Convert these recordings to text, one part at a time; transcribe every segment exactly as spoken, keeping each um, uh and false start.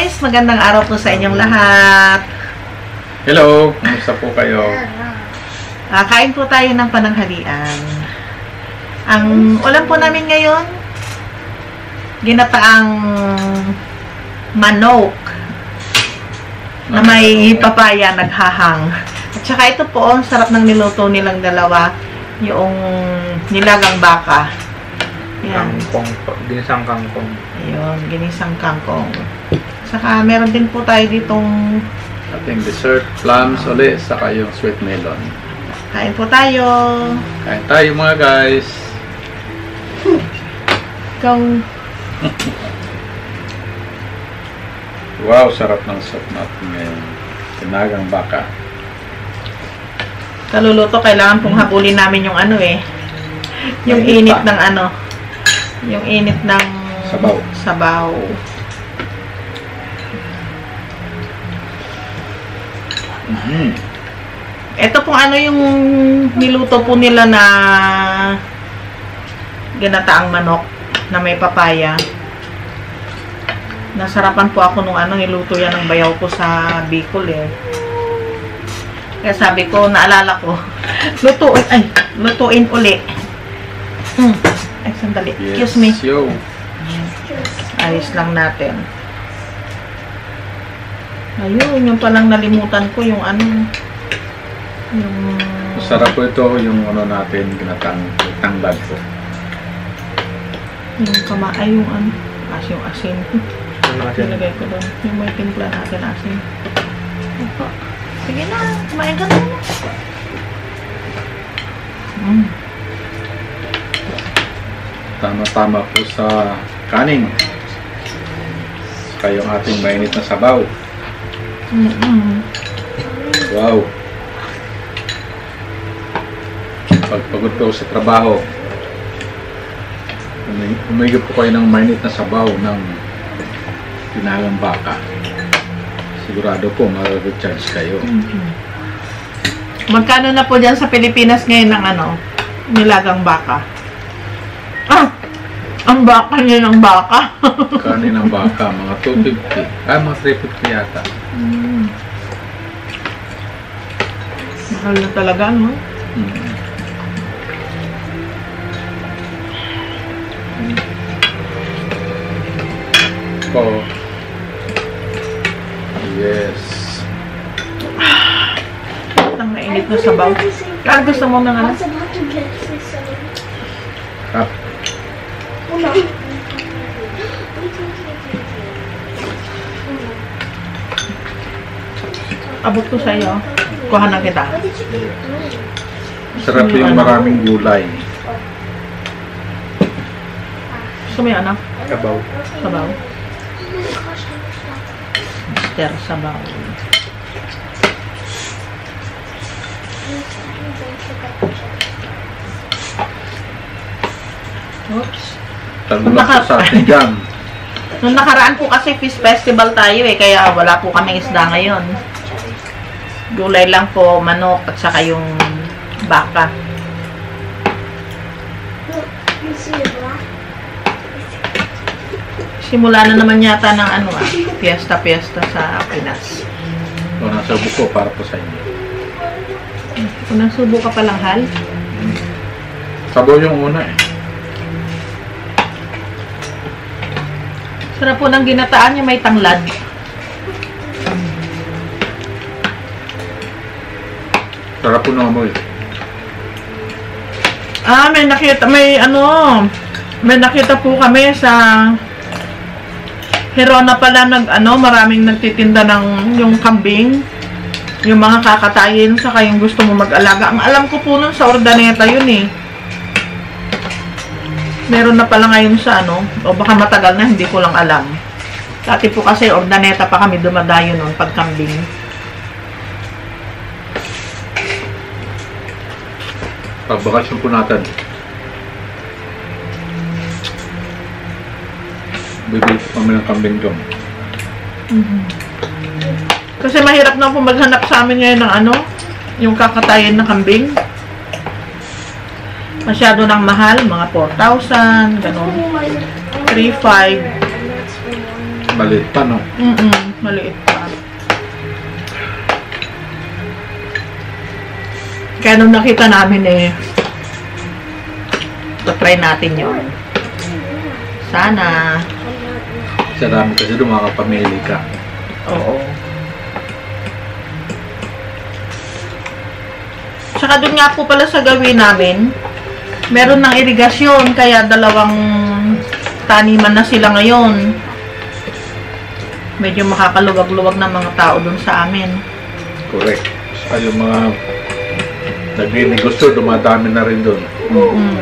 guys! Magandang araw po sa inyong lahat. Hello! Kumusta po kayo? Uh, kain po tayo ng pananghalian. Ang ulam po namin ngayon, ginataang manok na may papaya naghahang. At saka ito po, ang sarap ng niluto nilang dalawa, yung nilagang baka. Yan. Kangkong, ginisang kangkong. Ayun, ginisang kangkong. Saka meron din po tayo ditong ating dessert, plums ulit, saka yung sweet melon. kain po tayo. Kain tayo mga guys. Ikaw. Wow, sarap ng soup natin ngayon. Tinagang baka. Kaluluto, kailangan pong habulin namin yung ano eh. Yung Mainit init pa. ng ano. Yung init ng Sabaw. Sabaw. Mm-hmm. Ito pong ano yung niluto po nila na ginataang manok na may papaya. Nasarapan po ako nung ano, niluto yan ng bayaw ko sa Bicol eh. Kaya sabi ko, naalala ko, lutuin, ay, lutuin uli. Hmm. Ay, sandali. Yes, Excuse me. yo. Ayos lang natin. Ayun, yung palang nalimutan ko, yung ano, yung... Masarap po ito, yung ano natin, ginatang tanglad po. Yung kama, ay yung ano, as yung asin. Nilagay ko doon. Yung may timpla natin asin. Opo. Sige na, kumain ka na. Mm. Tama-tama po sa kanin. Saka yung ating mainit na sabaw. Mm-mm. Wow. Pagpagod po sa trabaho, umigip po kayo ng mainit na sabaw ng tinagang baka. Sigurado po mag-recharge kayo. Mm-hmm. Magkano na po dyan sa Pilipinas ngayon ng ano, nilagang baka? Ah! Ang baka niya ng baka. Kanin ng baka, mga two fifty. Ah, mga three fifty yata. Mm. Mahal na talaga, no? Mm. Oh. Yes. Ang mainit na sabaw. Kaya gusto mo ng ano? Kap. Abot ko sa'yo. Kuha na kita. Sarap yung maraming gulay. Gusto mo yung ano? Kabaw. Sabaw. Mister Sabaw. Oops. Tanggap Naka- po sa ating jam. Nung nakaraan po kasi fish festival tayo eh, kaya wala po kaming isda ngayon. Gulay lang po, manok, at saka yung baka. Simula na naman yata ng ano ah, fiesta-fiesta sa Pinas. O, nasa buko para po sa inyo. Kung nasubo ka palang hal, Sabaw yung una eh. sarap po ng ginataan niya, may tanglad. Sarap po ng amoy. Ah, may nakita, may ano, may nakita po kami sa Herona pala nag, ano, maraming nagtitinda ng yung kambing, yung mga kakatayin, saka yung gusto mo mag-alaga. Ang alam ko po nun sa Ordaneta yun eh. Meron na pala ngayon sa ano, o baka matagal na, hindi ko lang alam. Dati po kasi Ordaneta pa kami dumadayo nun, pag kambing. Pagbakasyon po natin. Bibili po kami ng kambing doon. Mm-hmm. Kasi mahirap na po maghanap sa amin ngayon ng ano, yung kakatayin na kambing. Masyado nang mahal, mga four thousand, gano'n. three five. Maliit pa, no? Mm-mm, maliit pa. Kaya nung nakita namin eh, try natin yun. Sana. Sa dami kasi doon makakapamili ka. Oo. Tsaka doon nga po pala sa gawin namin, meron ng irigasyon, kaya dalawang taniman na sila ngayon. Medyo makakalugag-luwag ng mga tao doon sa amin. Correct. Saka yung mga nagninegosyo, dumadami na rin doon. Mm-hmm.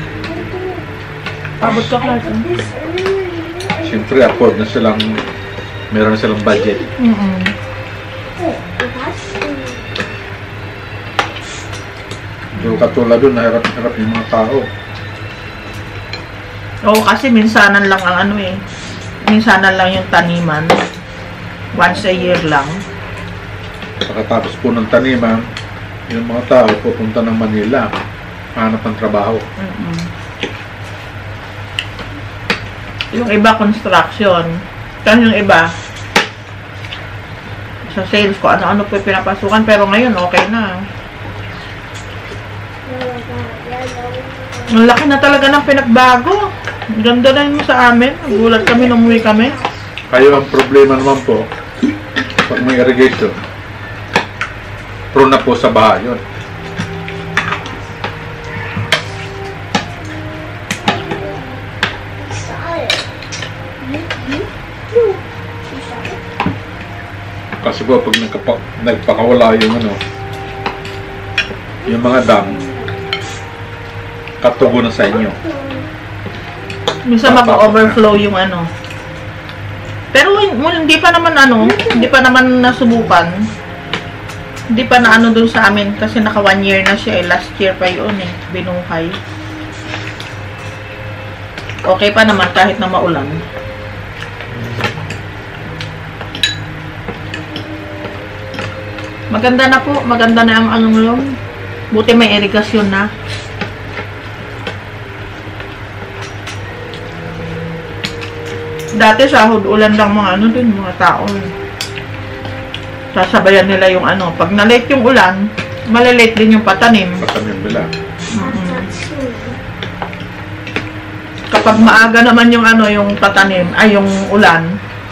Pabot ka, Clark. Siyempre, afford na silang, meron na silang budget. Mm-hmm. Yung katulad doon, naharap-harap yung mga tao. Oo, kasi minsanan lang ang ano eh. Minsanan lang yung taniman. Once a year lang. Pagkatapos po ng taniman, yung mga tao pupunta ng Manila, hanap ng trabaho. Mm-hmm. Yung iba, construction. Kasi yung iba, sa sales ko, ano-ano po yung pinapasukan. Pero ngayon, okay na. Ang laki na talaga ng pinagbago. Ang ganda na yun sa amin. Nagulat kami, numuwi kami. Kayo ang problema naman po, pag may irrigation, prone na po sa baha yun. Kasi po, pag nagkapa, nagpakawala yung ano, yung mga dam, katubo na sa inyo. Minsan mag-overflow yung ano. Pero hindi pa naman ano, hindi pa naman nasubukan. Hindi pa na ano dun sa amin kasi naka one year na siya eh. Last year pa yun eh, binuhay. Okay pa naman kahit na maulan. Maganda na po, maganda na ang ano yun. Buti may irigasyon na. Dati sahod ulan lang mga ano dun, mga tao. Sasabayan nila yung ano. Pag na-late yung ulan, malalate din yung patanim. Patanim nila. Mm-hmm. Kapag maaga naman yung ano, yung patanim, ay yung ulan.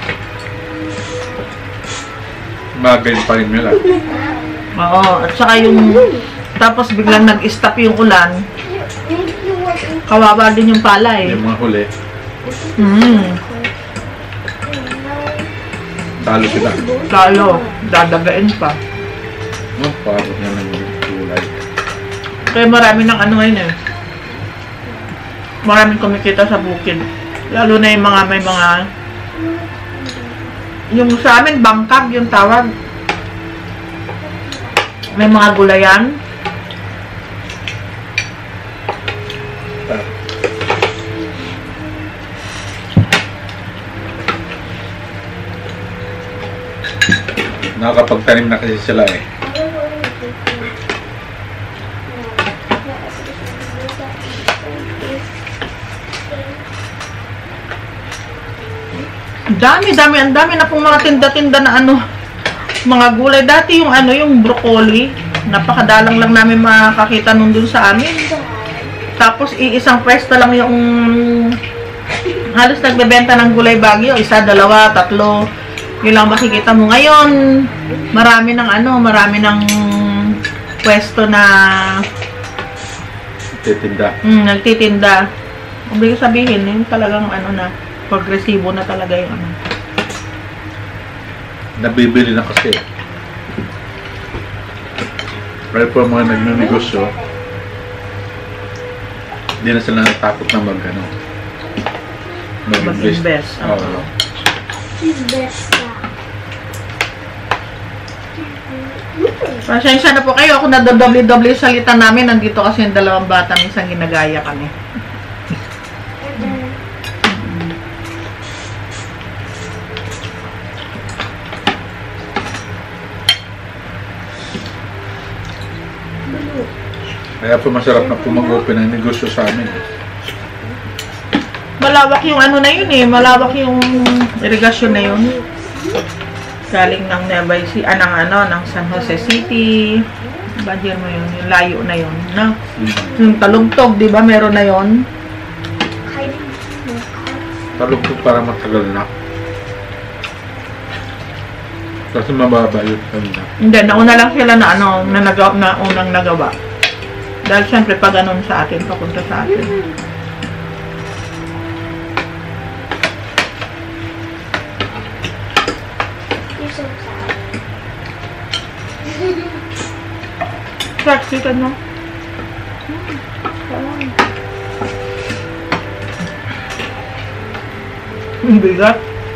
Magayin pa rin nila. Oo, at saka yung, tapos biglang nag-stop yung ulan, kawawa din yung palay. Yung mga huli, Mm. talo sila. Talo, dadagain pa. Oh, paabot nga ng gulay. Kaya marami ng ano ngayon eh. Maraming kumikita sa bukid. Lalo na yung mga may mga, yung sa amin, bangkag yung tawag. May mga gulayan. Nakakapagtanim na kasi sila eh. Dami, dami, ang dami na pong mga tinda-tinda na ano, mga gulay. Dati yung ano, yung broccoli, napakadalang lang namin makakita nung dun sa amin. Tapos iisang pwesto lang yung halos nagbebenta ng gulay Baguio, isa, dalawa, tatlo. Yun lang makikita mo. Ngayon, marami ng ano, marami ng pwesto na Titinda. mm, nagtitinda. Ang ibig sabihin, yung talagang ano na, progresibo na talaga yung ano. Nabibili na kasi. Pero po mga nagnanegosyo, hindi na sila natakot na mag ano, mag-invest. Mag-invest. Oo. Oo. Pasensya na po kayo. Ako na doble-doble yung salita namin. Nandito kasi yung dalawang bata. Minsan ginagaya kami. Kaya po masarap na po mag-open ng negosyo sa amin. Malawak yung ano na yun eh. Malawak yung irigasyon na yun. Galing ng Nueva Ecija, ah, ng ano, ng San Jose City. Badyer mo yun, yung layo na yun. No? Mm. Yung Talugtog, di ba meron na yun? Talugtog para matagal na. Kasi mababa yun kanina. Hindi, nauna lang sila na ano, na, nagawa, na unang nagawa. Dahil syempre pag anon sa atin, papunta sa atin. Start, chicken mo. Ang bigat.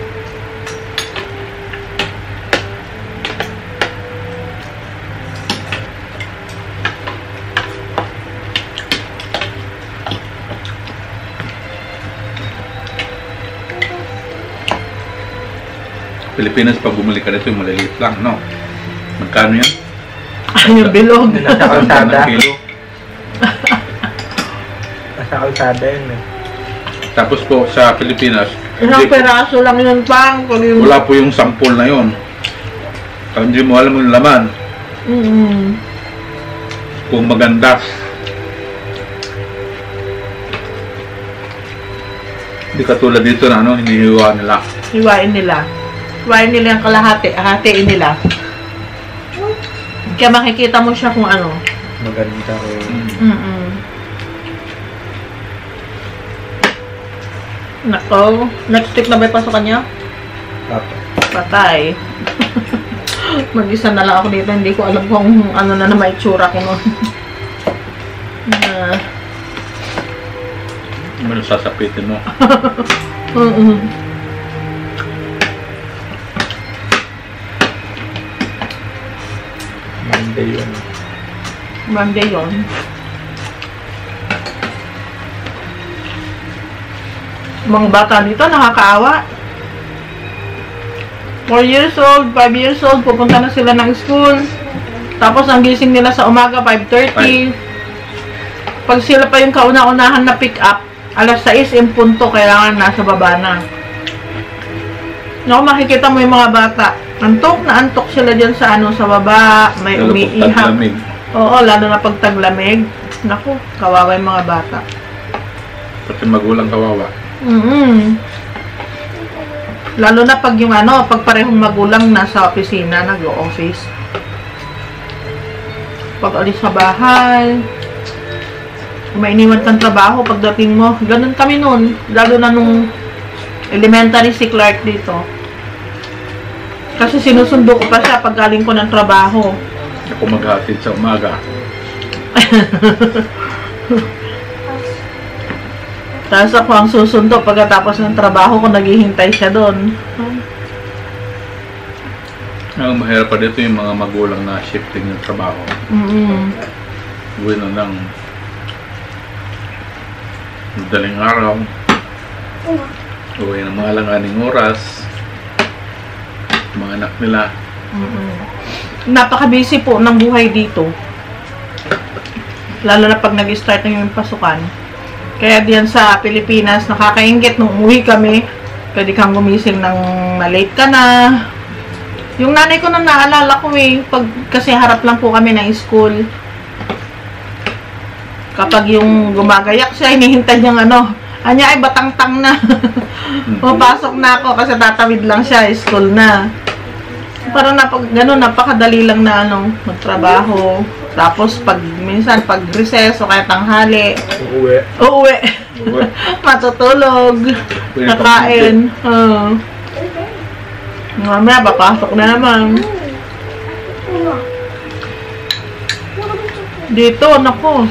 Pilipinas, pag bumalik ka dito, yung maliliit lang, no? Magkano yan? Ay, yung bilog. Nasa kalsada. Ng kilo. Nasa kalsada yun eh. Tapos po, sa Pilipinas, Isang hindi, peraso lang yun, pang. Pag yung... wala po yung sample na yun. Kaya hindi mo alam yung laman. Mm-hmm. Kung maganda. Hindi katulad dito na ano, hinihiwa nila. Hiwain nila. Hiwain nila yung kalahati. Hatiin nila. Kaya makikita mo siya kung ano. Maganda ko. Mm-mm. Nako. Next week na ba yung pasokan niya? Tapos. Patay. Mag-isa na lang ako dito. Hindi ko alam kung ano na na may tsura ko nun. uh, Ano sasapitin mo? mm-mm. Monday yun. Monday yun. Mga bata dito, nakakaawa. four years old, five years old, pupunta na sila ng school. Tapos ang gising nila sa umaga, five thirty. Pag sila pa yung kauna-unahan na pick up, alas sais in punto, kailangan nasa baba na. Naku, makikita mo yung mga bata. Antok na antok sila dyan sa ano, sa baba. May Lalo pag umiihap. taglamig. Oo, lalo na pag taglamig. Naku, kawawa yung mga bata. Pati magulang kawawa. Mm-hmm. Lalo na pag yung ano, pag parehong magulang nasa opisina, nag-o-office. Pag alis sa bahay, may iniwan kang trabaho pagdating mo. Ganun kami nun. Lalo na nung elementary si Clark dito. Kasi sinusundo ko pa siya pag galing ko ng trabaho. Ako maghatid sa umaga. Tapos ako ang susundo pagkatapos ng trabaho ko, naghihintay siya doon. Ang mahirap pa dito yung mga magulang na shifting ng trabaho. Mm-hmm. Uwi na lang madaling araw. Uwi ng mga langaning oras. Mga anak nila. Mm-hmm. Napaka-busy po ng buhay dito. Lalo na pag nag-start na yung pasukan. Kaya diyan sa Pilipinas, nakakaingit nung umuwi kami. Pwede kang gumising ng malate ka na. Yung nanay ko nang naalala ko eh, pag, kasi harap lang po kami ng school. Kapag yung gumagayak siya, hinihintay niyang ano, anya ay batang-tang na. Papasok na ako kasi tatawid lang siya, school na. Parang napag, gano'n, napakadali lang na ano, magtrabaho. Tapos pag minsan pag recess o kaya tanghali, Uuwi. uuwi. Uwi. Matutulog. Uwi, Kakain. Oo. Mamaya, papasok na naman. Dito, nako.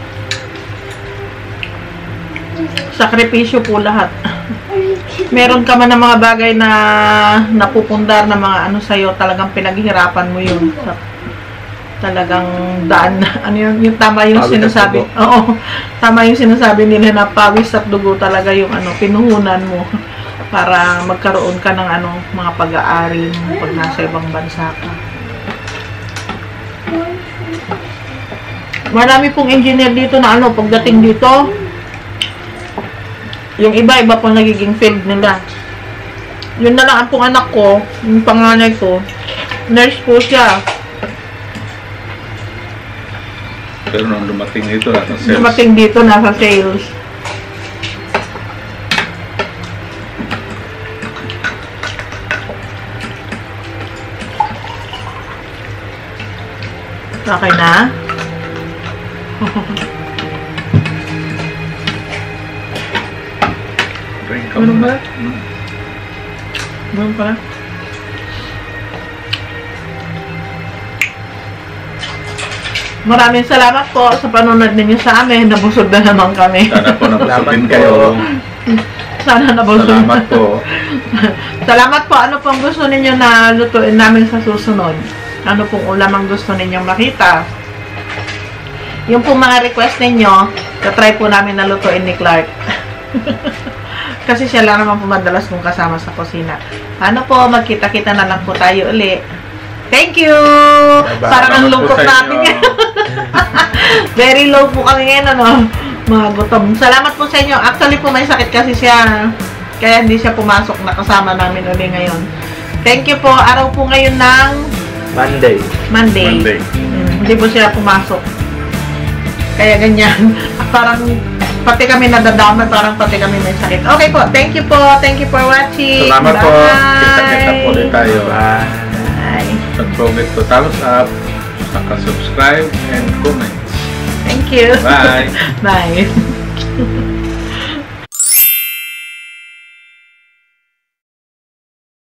Sakripisyo po lahat. Meron ka man ng mga bagay na napupundar na mga ano sa'yo, talagang pinaghihirapan mo yun. Sa, talagang daan. Ano yun? Yung tama yung Pawis at sinasabi. dugo. Oo. Tama yung sinasabi nila na pawis at dugo talaga yung ano, pinuhunan mo para magkaroon ka ng ano, mga pag-aari pag nasa ibang bansa ka. Marami pong engineer dito na ano, pagdating dito, Yung iba, iba po nagiging field nila. Yun na lang ang pong anak ko, yung panganay ko, nurse po siya. Pero nung dumating dito, nasa sales. Dumating dito, nasa sales. Okay na? Drink ka Ano muna. ba? Hmm. Meron pala. Maraming salamat po sa panonood ninyo sa amin. Nabusog na naman kami. Sana po nabusog Salamat din po. kayo. Sana nabusog. Salamat po. Salamat po. Ano pong gusto ninyo na lutuin namin sa susunod? Ano pong ulam ang gusto ninyong makita? Yung pong mga request ninyo, try po namin na lutuin ni Clark. Kasi siya lang naman po madalas kong kasama sa kusina. Ano po, magkita-kita na lang po tayo uli. Thank you! Bye-bye. Parang ang Salamat po lungkot sa natin inyo. ngayon. Very low po kami ngayon, ano? Mga gutom. Salamat po sa inyo. Actually po, may sakit kasi siya. Kaya hindi siya pumasok na kasama namin uli ngayon. Thank you po. Araw po ngayon ng Monday. Monday. Monday. Hmm, hindi po siya pumasok. Kaya ganyan. Parang pati kami nadadama, parang pati kami may sakit. Okay po. Thank you po. Thank you for watching. Salamat po. Bye. Kita-kita po ulit tayo. Bye. Bye. Don't forget to thumbs up, saka subscribe, and comment. Thank you. Bye. Bye.